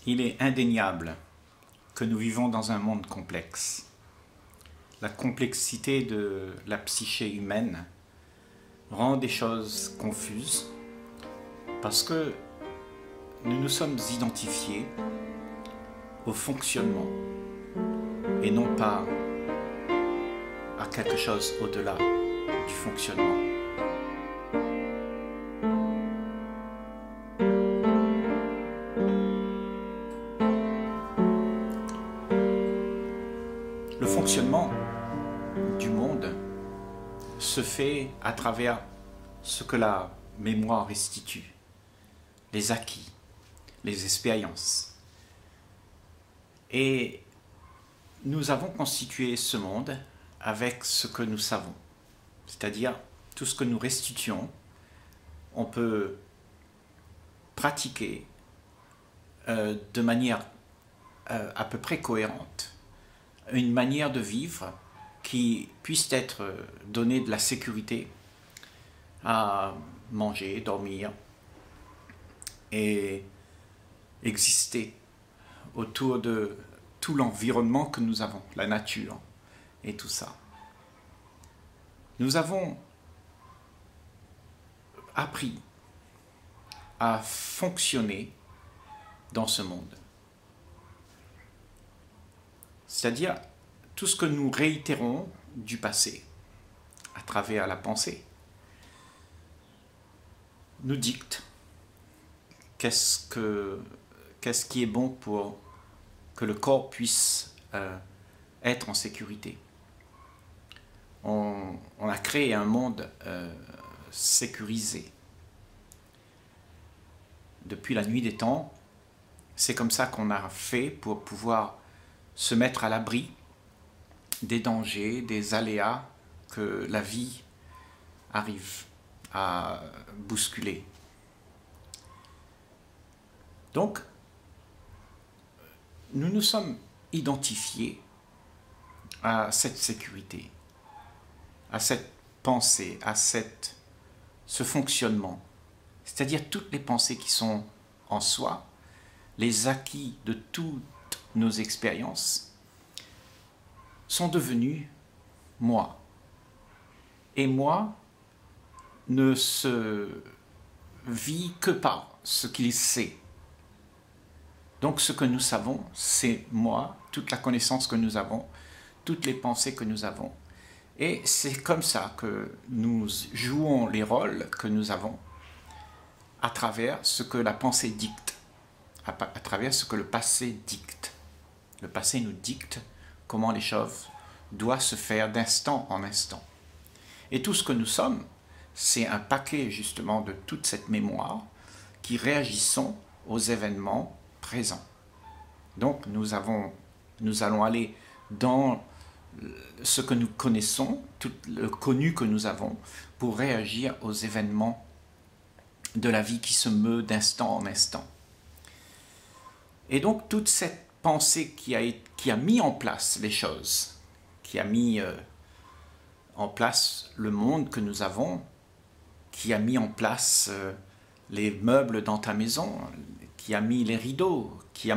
Il est indéniable que nous vivons dans un monde complexe. La complexité de la psyché humaine rend des choses confuses parce que nous nous sommes identifiés au fonctionnement et non pas à quelque chose au-delà du fonctionnement. Le fonctionnement du monde se fait à travers ce que la mémoire restitue, les acquis, les expériences. Et nous avons constitué ce monde avec ce que nous savons, c'est-à-dire tout ce que nous restituons, on peut pratiquer de manière à peu près cohérente une manière de vivre qui puisse être donnée de la sécurité à manger, dormir et exister autour de tout l'environnement que nous avons, la nature et tout ça. Nous avons appris à fonctionner dans ce monde. C'est-à-dire tout ce que nous réitérons du passé à travers la pensée nous dicte qu'est-ce qui est bon pour que le corps puisse être en sécurité. On a créé un monde sécurisé. Depuis la nuit des temps, c'est comme ça qu'on a fait pour pouvoir se mettre à l'abri des dangers, des aléas que la vie arrive à bousculer. Donc, nous nous sommes identifiés à cette sécurité, à cette pensée, à ce fonctionnement, c'est-à-dire toutes les pensées qui sont en soi, les acquis de toutes nos expériences sont devenus moi. Et moi ne se vit que par ce qu'il sait. Donc ce que nous savons, c'est moi, toute la connaissance que nous avons, toutes les pensées que nous avons. Et c'est comme ça que nous jouons les rôles que nous avons à travers ce que la pensée dicte, à travers ce que le passé dicte. Le passé nous dicte comment les choses doivent se faire d'instant en instant. Et tout ce que nous sommes, c'est un paquet justement de toute cette mémoire qui réagissons aux événements présents. Donc nous allons aller dans ce que nous connaissons, tout le connu que nous avons, pour réagir aux événements de la vie qui se meut d'instant en instant. Et donc toute cette pensée qui a mis en place les choses, qui a mis en place le monde que nous avons, qui a mis en place les meubles dans ta maison, qui a mis les rideaux, qui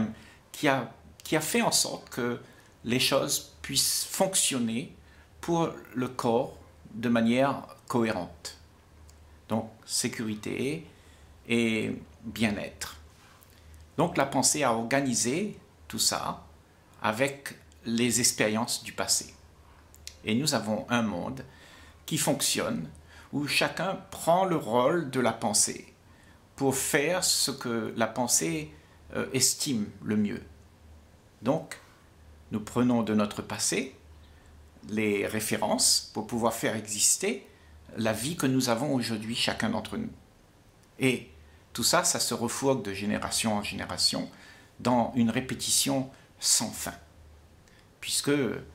a fait en sorte que les choses puissent fonctionner pour le corps de manière cohérente. Donc sécurité et bien-être. Donc la pensée a organisé tout ça avec les expériences du passé. Et nous avons un monde qui fonctionne où chacun prend le rôle de la pensée pour faire ce que la pensée estime le mieux. Donc, nous prenons de notre passé les références pour pouvoir faire exister la vie que nous avons aujourd'hui, chacun d'entre nous. Et tout ça, ça se refourgue de génération en génération dans une répétition sans fin. Puisque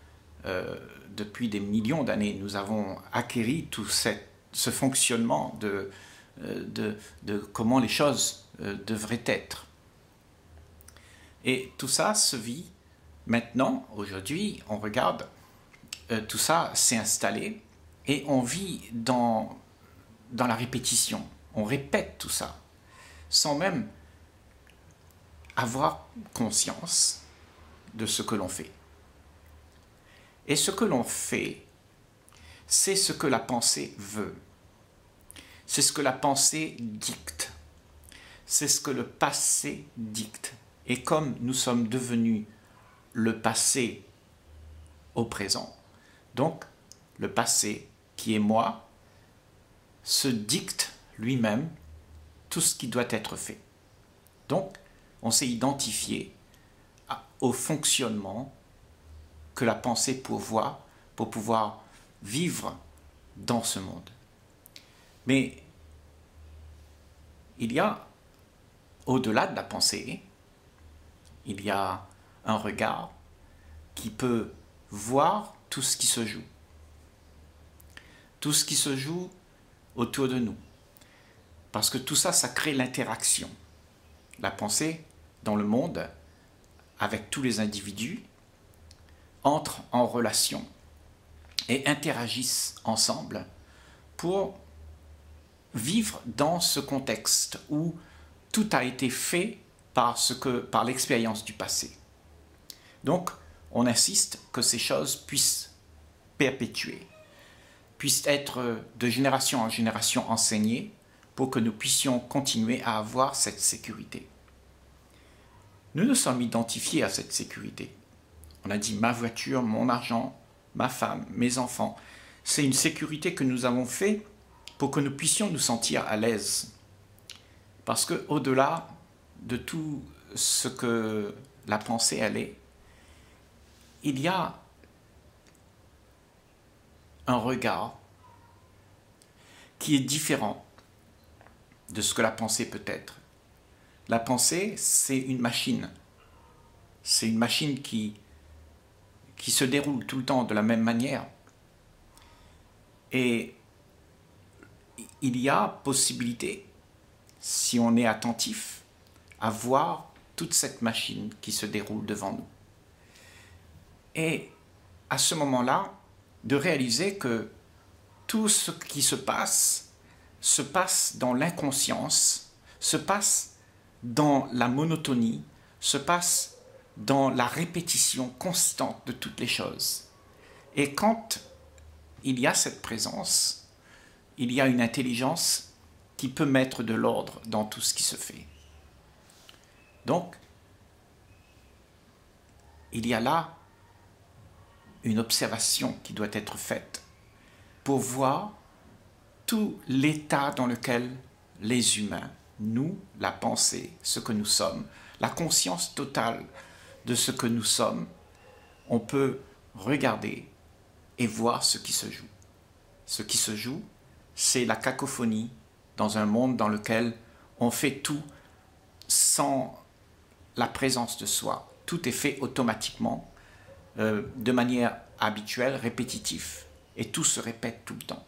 depuis des millions d'années, nous avons acquis tout ce fonctionnement de comment les choses devraient être. Et tout ça se vit maintenant, aujourd'hui, on regarde, tout ça s'est installé et on vit dans la répétition. On répète tout ça, sans même avoir conscience de ce que l'on fait. Et ce que l'on fait, c'est ce que la pensée veut. C'est ce que la pensée dicte. C'est ce que le passé dicte. Et comme nous sommes devenus le passé au présent, donc le passé qui est moi, se dicte lui-même tout ce qui doit être fait. Donc, on s'est identifié au fonctionnement que la pensée pourvoit pour pouvoir vivre dans ce monde. Mais il y a, au-delà de la pensée, il y a un regard qui peut voir tout ce qui se joue. Tout ce qui se joue autour de nous. Parce que tout ça, ça crée l'interaction. La pensée, dans le monde, avec tous les individus, entre en relation et interagissent ensemble pour vivre dans ce contexte où tout a été fait par l'expérience du passé. Donc, on insiste que ces choses puissent perpétuer, puissent être de génération en génération enseignées pour que nous puissions continuer à avoir cette sécurité. Nous nous sommes identifiés à cette sécurité. On a dit ma voiture, mon argent, ma femme, mes enfants. C'est une sécurité que nous avons fait pour que nous puissions nous sentir à l'aise. Parce que au-delà de tout ce que la pensée elle est, il y a un regard qui est différent de ce que la pensée peut être. La pensée, c'est une machine. C'est une machine qui se déroule tout le temps de la même manière. Et il y a possibilité, si on est attentif, à voir toute cette machine qui se déroule devant nous. Et à ce moment-là, de réaliser que tout ce qui se passe dans l'inconscience, se passe dans la monotonie, se passe dans la répétition constante de toutes les choses. Et quand il y a cette présence, il y a une intelligence qui peut mettre de l'ordre dans tout ce qui se fait. Donc, il y a là une observation qui doit être faite pour voir tout l'état dans lequel les humains, nous, la pensée, ce que nous sommes, la conscience totale de ce que nous sommes, on peut regarder et voir ce qui se joue. Ce qui se joue, c'est la cacophonie dans un monde dans lequel on fait tout sans la présence de soi. Tout est fait automatiquement, de manière habituelle, répétitive, et tout se répète tout le temps.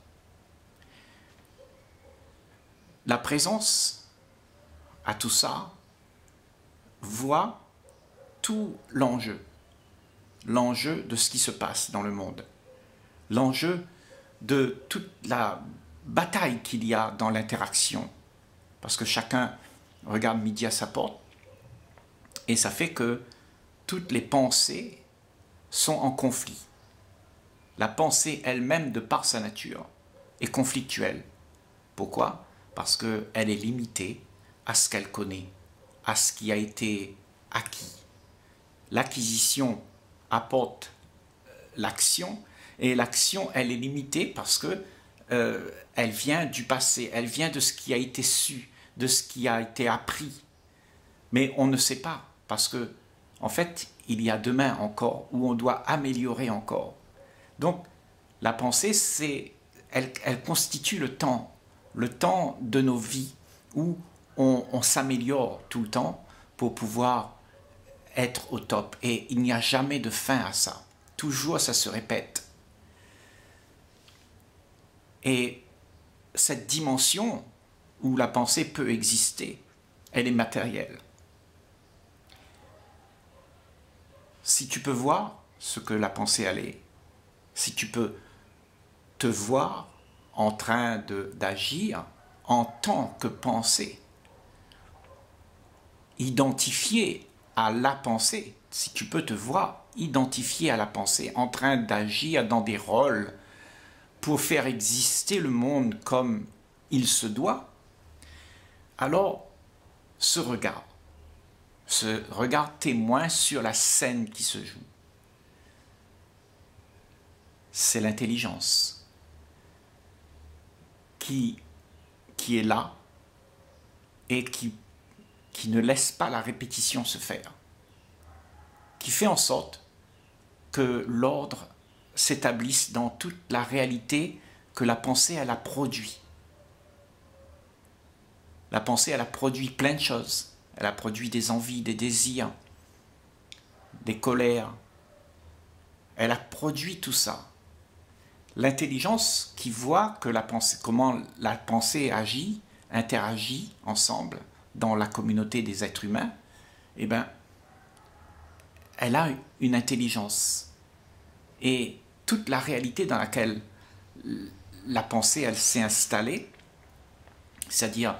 La présence à tout ça voit tout l'enjeu de ce qui se passe dans le monde, l'enjeu de toute la bataille qu'il y a dans l'interaction, parce que chacun regarde midi à sa porte, et ça fait que toutes les pensées sont en conflit. La pensée elle-même, de par sa nature, est conflictuelle. Pourquoi? Parce qu'elle est limitée à ce qu'elle connaît, à ce qui a été acquis. L'acquisition apporte l'action, et l'action, elle est limitée parce que elle vient du passé, elle vient de ce qui a été su, de ce qui a été appris. Mais on ne sait pas, parce que, en fait, il y a demain encore, où on doit améliorer encore. Donc, la pensée, elle constitue le temps de nos vies, où on s'améliore tout le temps pour pouvoir être au top. Et il n'y a jamais de fin à ça. Toujours, ça se répète. Et cette dimension où la pensée peut exister, elle est matérielle. Si tu peux voir ce que la pensée elle est, si tu peux te voir en train d'agir en tant que pensée, identifié à la pensée, si tu peux te voir identifié à la pensée, en train d'agir dans des rôles pour faire exister le monde comme il se doit, alors ce regard témoin sur la scène qui se joue, c'est l'intelligence qui est là et qui ne laisse pas la répétition se faire, qui fait en sorte que l'ordre s'établisse dans toute la réalité que la pensée, elle a produit. La pensée, elle a produit plein de choses. Elle a produit des envies, des désirs, des colères. Elle a produit tout ça. L'intelligence qui voit que la pensée, comment la pensée agit, interagit ensemble dans la communauté des êtres humains, eh bien, elle a une intelligence. Et toute la réalité dans laquelle la pensée, elle s'est installée, c'est-à-dire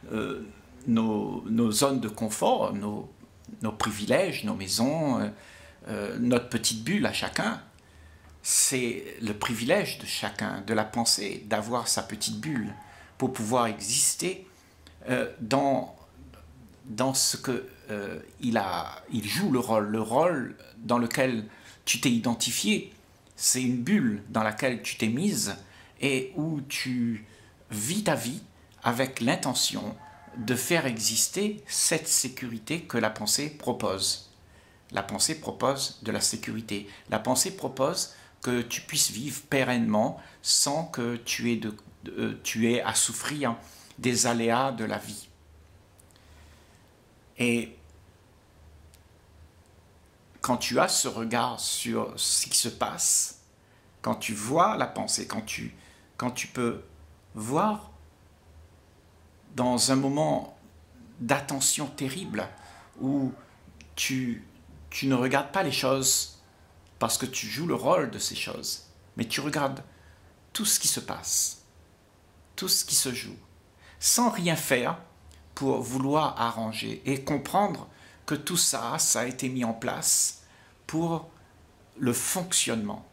nos zones de confort, nos privilèges, nos maisons, notre petite bulle à chacun, c'est le privilège de chacun, de la pensée, d'avoir sa petite bulle pour pouvoir exister dans ce que il joue le rôle dans lequel tu t'es identifié. C'est une bulle dans laquelle tu t'es mise et où tu vis ta vie avec l'intention de faire exister cette sécurité que la pensée propose. La pensée propose de la sécurité. La pensée propose que tu puisses vivre pérennement sans que tu aies à souffrir des aléas de la vie. Et quand tu as ce regard sur ce qui se passe, quand tu vois la pensée, quand tu peux voir dans un moment d'attention terrible où tu ne regardes pas les choses parce que tu joues le rôle de ces choses, mais tu regardes tout ce qui se passe, tout ce qui se joue, sans rien faire pour vouloir arranger et comprendre que tout ça, ça a été mis en place pour le fonctionnement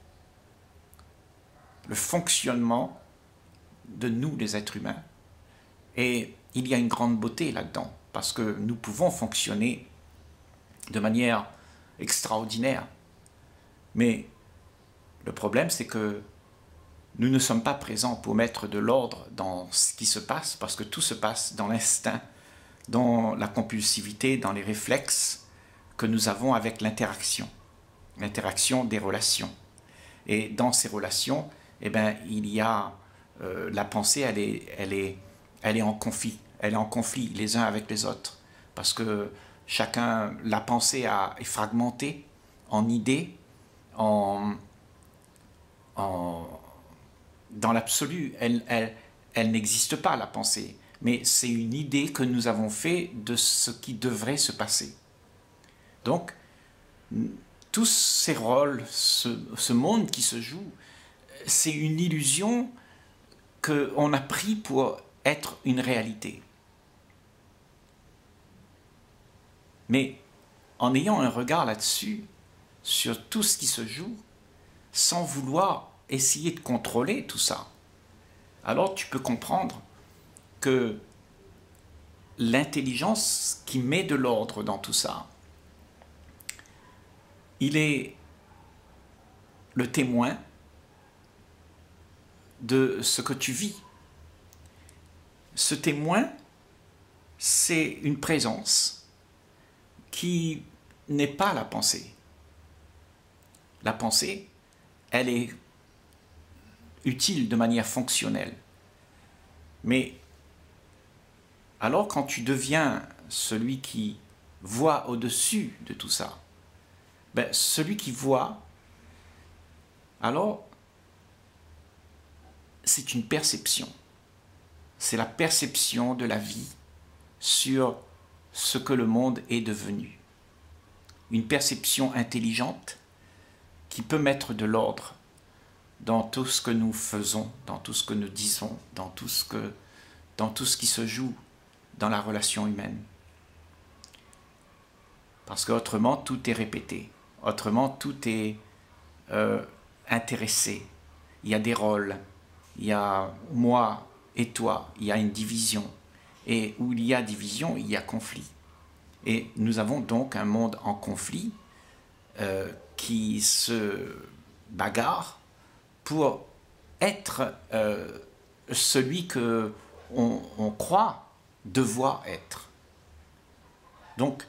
de nous, les êtres humains. Et il y a une grande beauté là-dedans, parce que nous pouvons fonctionner de manière extraordinaire. Mais le problème, c'est que nous ne sommes pas présents pour mettre de l'ordre dans ce qui se passe, parce que tout se passe dans l'instinct, dans la compulsivité, dans les réflexes que nous avons avec l'interaction des relations. Et dans ces relations, eh bien, il y a la pensée, elle est en conflit. Elle est en conflit les uns avec les autres. Parce que la pensée est fragmentée en idées, dans l'absolu, elle n'existe pas, la pensée. Mais c'est une idée que nous avons fait de ce qui devrait se passer. Donc, tous ces rôles, ce monde qui se joue, c'est une illusion qu'on a pris pour être une réalité. Mais en ayant un regard là-dessus, sur tout ce qui se joue, sans vouloir essayer de contrôler tout ça, alors tu peux comprendre que l'intelligence qui met de l'ordre dans tout ça, il est le témoin de ce que tu vis. Ce témoin, c'est une présence qui n'est pas la pensée. La pensée, elle est utile de manière fonctionnelle. Mais alors quand tu deviens celui qui voit au-dessus de tout ça, ben, celui qui voit, alors c'est une perception. C'est la perception de la vie sur ce que le monde est devenu. Une perception intelligente qui peut mettre de l'ordre dans tout ce que nous faisons, dans tout ce que nous disons, dans tout ce qui se joue dans la relation humaine. Parce qu'autrement, tout est répété. Autrement, tout est intéressé. Il y a des rôles. Il y a moi et toi. Il y a une division. Et où il y a division, il y a conflit. Et nous avons donc un monde en conflit qui se bagarre pour être celui que on croit devoir être. Donc,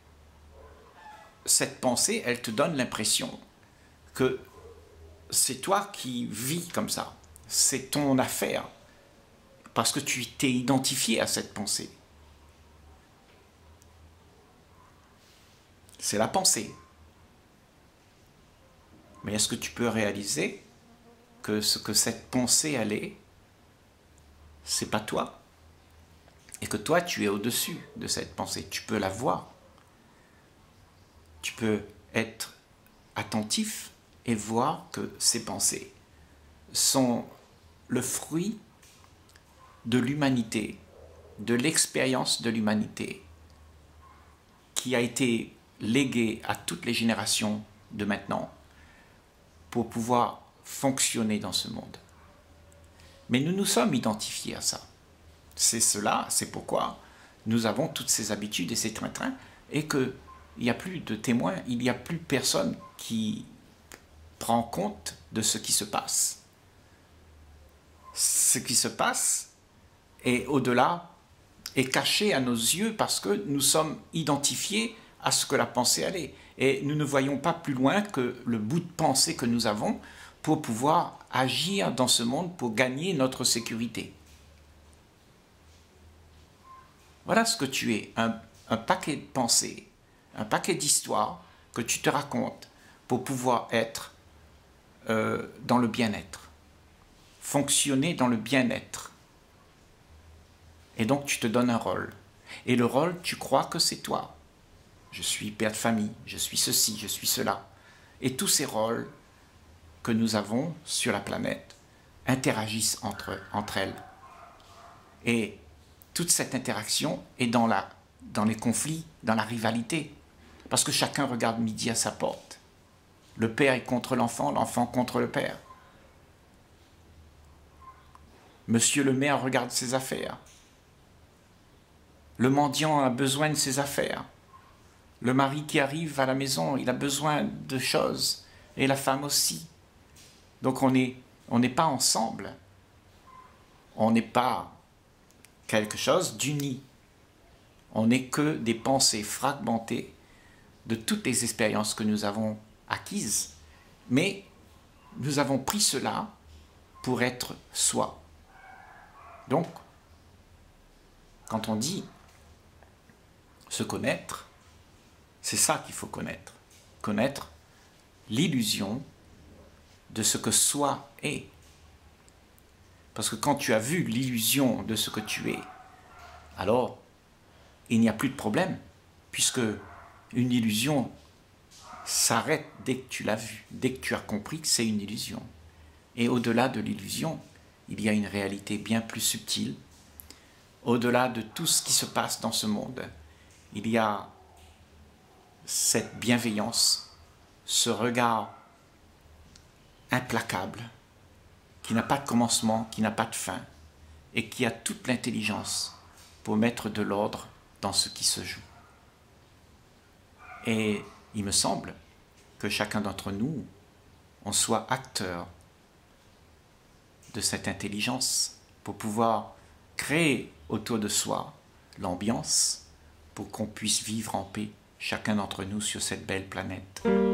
cette pensée, elle te donne l'impression que c'est toi qui vis comme ça. C'est ton affaire. Parce que tu t'es identifié à cette pensée. C'est la pensée. Mais est-ce que tu peux réaliser que ce que cette pensée elle est, c'est pas toi? Et que toi, tu es au-dessus de cette pensée. Tu peux la voir. Tu peux être attentif et voir que ces pensées sont le fruit de l'humanité, de l'expérience de l'humanité qui a été léguée à toutes les générations de maintenant pour pouvoir fonctionner dans ce monde. Mais nous nous sommes identifiés à ça. C'est cela, c'est pourquoi nous avons toutes ces habitudes et ces train-train et qu'il n'y a plus de témoins, il n'y a plus personne qui prend compte de ce qui se passe. Ce qui se passe est au-delà, est caché à nos yeux parce que nous sommes identifiés à ce que la pensée allait. Et nous ne voyons pas plus loin que le bout de pensée que nous avons pour pouvoir agir dans ce monde pour gagner notre sécurité. Voilà ce que tu es, un paquet de pensées, un paquet d'histoires que tu te racontes pour pouvoir être dans le bien-être, fonctionner dans le bien-être. Et donc tu te donnes un rôle. Et le rôle, tu crois que c'est toi. Je suis père de famille, je suis ceci, je suis cela. Et tous ces rôles que nous avons sur la planète interagissent entre elles. Et toute cette interaction est dans les conflits, dans la rivalité. Parce que chacun regarde midi à sa porte. Le père est contre l'enfant, l'enfant contre le père. Monsieur le maire regarde ses affaires. Le mendiant a besoin de ses affaires. Le mari qui arrive à la maison, il a besoin de choses. Et la femme aussi. Donc on n'est pas ensemble. On n'est pas quelque chose d'uni. On n'est que des pensées fragmentées de toutes les expériences que nous avons acquises. Mais nous avons pris cela pour être soi. Donc, quand on dit se connaître, c'est ça qu'il faut connaître. Connaître l'illusion de ce que soi est. Parce que quand tu as vu l'illusion de ce que tu es, alors il n'y a plus de problème, puisque une illusion s'arrête dès que tu l'as vue, dès que tu as compris que c'est une illusion. Et au-delà de l'illusion, il y a une réalité bien plus subtile. Au-delà de tout ce qui se passe dans ce monde, il y a cette bienveillance, ce regard implacable, qui n'a pas de commencement, qui n'a pas de fin, et qui a toute l'intelligence pour mettre de l'ordre dans ce qui se joue. Et il me semble que chacun d'entre nous, on soit acteur de cette intelligence pour pouvoir créer autour de soi l'ambiance pour qu'on puisse vivre en paix, chacun d'entre nous sur cette belle planète.